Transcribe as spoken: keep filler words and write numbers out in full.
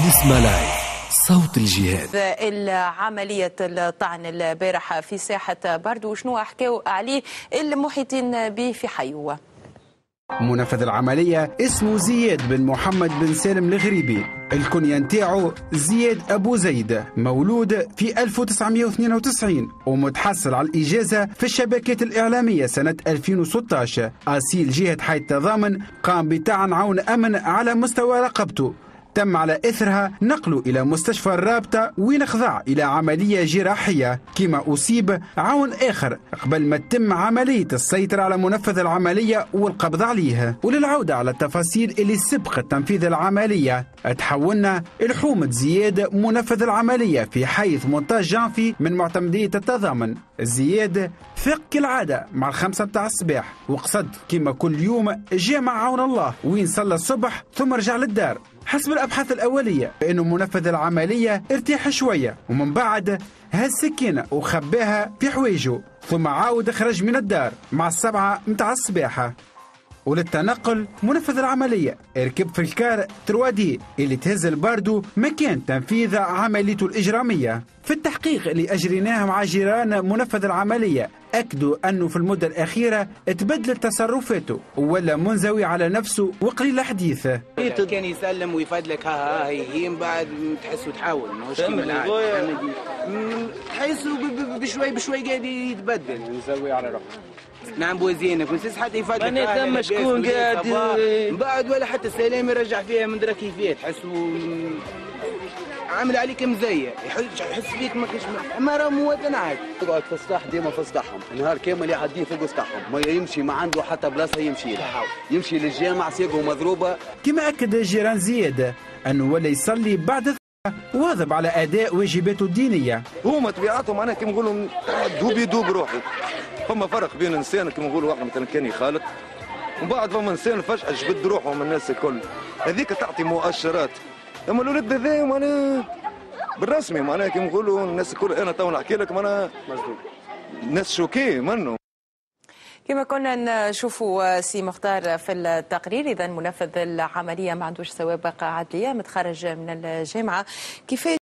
بسمة لايف صوت الجهاد. عملية الطعن البارحة في ساحة باردو شنو حكاو عليه المحيطين به في حيوة؟ منفذ العملية اسمه زياد بن محمد بن سالم الغريبي، الكنية نتاعو زياد أبو زيد، مولود في ألف وتسعمائة واثنين وتسعين ومتحصل على الإجازة في الشبكات الإعلامية سنة ألفين وستة عشر. أصيل جهة حي التضامن قام بطعن عون أمن على مستوى رقبته، تم على إثرها نقله إلى مستشفى الرابطة وين خضع إلى عملية جراحية، كما أصيب عون آخر قبل ما تتم عملية السيطرة على منفذ العملية والقبض عليه. وللعودة على التفاصيل اللي سبقت تنفيذ العملية، تحولنا لحومة زياد منفذ العملية في حي ثمانية عشر جانفي من معتمدية التضامن. زياد فاق كالعادة مع الخمسة متاع الصباح وقصد كما كل يوم جامع عون الله وين صلى الصبح ثم رجع للدار. حسب الأبحاث الأولية بأنه منفذ العملية ارتاح شوية ومن بعد هز سكينة وخباها في حوايجه، ثم عاود خرج من الدار مع السبعة متاع الصباحة. وللتنقل منفذ العملية ركب في الكار ثري دي اللي تهز الباردو مكان تنفيذ عمليته الإجرامية. في التحقيق اللي أجريناه مع جيران منفذ العملية أكدوا أنه في المدة الأخيرة تبدلت تصرفاته ولا منزوي على نفسه وقليل حديث. كان يسلم ويفدلك ها ها هي هي من بعد تحسه تحول ماهوش كيما العادة، تحسه بشوي بشوي قاعد يتبدل ويزوي على روحه. نعم بوزينك ونسيس حتى يفدلك انا ثم شكون قاعد من بعد ولا حتى السلام يرجع فيها من درا كيفية، تحسه عامل عليك مزية، يحس فيك ما كاش ما راه مواطن عادي. يقعد في السطح ديما في سطحهم، نهار كامل يعدي فوق سطحهم، ما يمشي ما عنده حتى بلاصة يمشي لها، يمشي للجامع ساقه مضروبة. كما أكد جيران زياد أنه ولا يصلي بعد واظب على أداء واجباته الدينية. هما طبيعتهم أنا كما نقولوا دوب يدوب روحي، فما فرق بين إنسان كما نقولوا واحد مثلا كان يخالط ومن بعد فما إنسان فجأة جبد روحه من الناس الكل، هذيك تعطي مؤشرات. اما الولد هذا معناها بالرسمي معناها كيما نقولوا الناس الكل انا تو نحكي لك معناها الناس شوكي منه. كما كنا نشوفوا سي مختار في التقرير، اذا منفذ العمليه ما عندوش سوابق عدليه، متخرج من الجامعه. كيف